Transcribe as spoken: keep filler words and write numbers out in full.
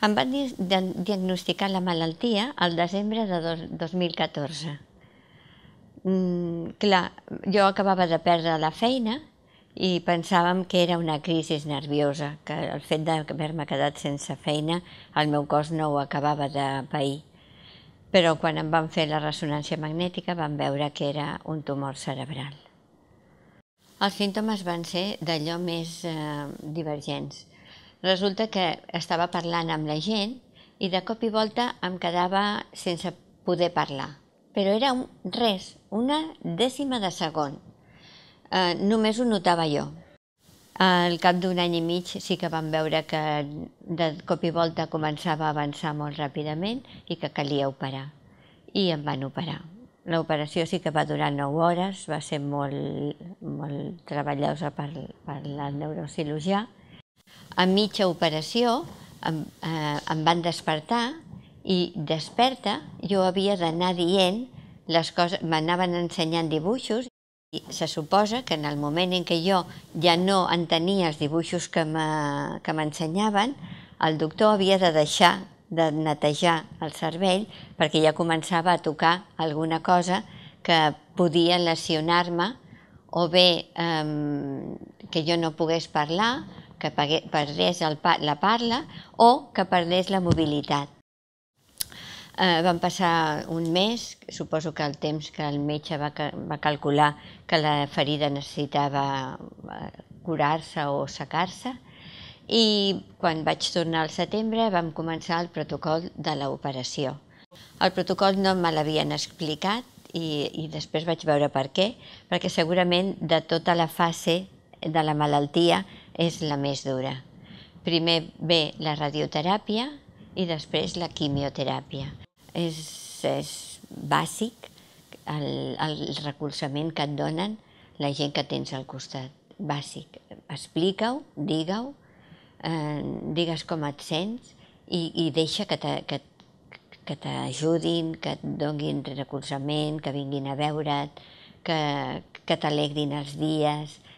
Em van diagnosticar la malaltia al desembre de dos mil catorze. Mm, clar, jo acabava de perdre la feina i pensàvem que era una crisi nerviosa, que el fet d'haver-me quedat sense feina el meu cos no ho acabava de pair. Però quan em van fer la ressonància magnètica vam veure que era un tumor cerebral. Els símptomes van ser d'allò més eh, divergents. Resulta que estava parlant amb la gent i de cop i volta em quedava sense poder parlar. Però era un, res, una dècima de segon. Eh, només ho notava jo. Al cap d'un any i mig sí que vam veure que de cop i volta començava a avançar molt ràpidament i que calia operar. I em van operar. L'operació sí que va durar nou hores, va ser molt, molt treballosa per, per la neurocirurgià. A mitja operació em, eh, em van despertar i desperta jo havia d'anar dient les coses, m'anaven ensenyant dibuixos i se suposa que en el moment en què jo ja no entenia els dibuixos que m'ensenyaven, el doctor havia de deixar de netejar el cervell perquè ja començava a tocar alguna cosa que podia lesionar-me o bé eh, que jo no pogués parlar, que perdés el, la parla o que perdés la mobilitat. Eh, van passar un mes, suposo que el temps que el metge va, va calcular que la ferida necessitava curar-se o secar-se, i quan vaig tornar al setembre vam començar el protocol de l'operació. El protocol no me l'havien explicat i, i després vaig veure per què, perquè segurament de tota la fase de la malaltia és la més dura. Primer ve la radioteràpia i després la quimioteràpia. És, és bàsic el, el recolzament que et donen la gent que tens al costat. Bàsic. Explica-ho, digue-ho, eh, digues com et sents i, i deixa que t'ajudin, que et donin recolzament, que vinguin a veure't, que, que t'alegrin els dies.